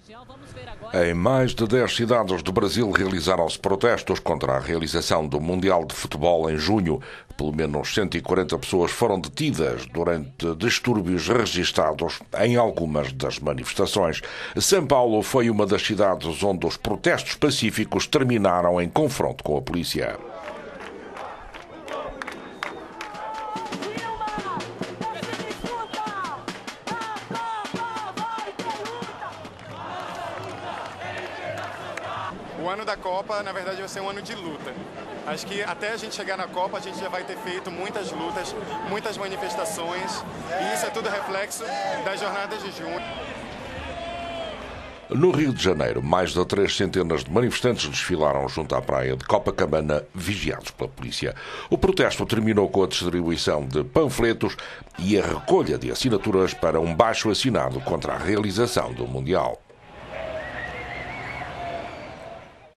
Em mais de 10 cidades do Brasil realizaram-se protestos contra a realização do Mundial de Futebol em junho. Pelo menos 140 pessoas foram detidas durante distúrbios registados em algumas das manifestações. São Paulo foi uma das cidades onde os protestos pacíficos terminaram em confronto com a polícia. O ano da Copa, na verdade, vai ser um ano de luta. Acho que até a gente chegar na Copa, a gente já vai ter feito muitas lutas, muitas manifestações, e isso é tudo reflexo das jornadas de junho. No Rio de Janeiro, mais de 3 centenas de manifestantes desfilaram junto à praia de Copacabana, vigiados pela polícia. O protesto terminou com a distribuição de panfletos e a recolha de assinaturas para um baixo-assinado contra a realização do Mundial.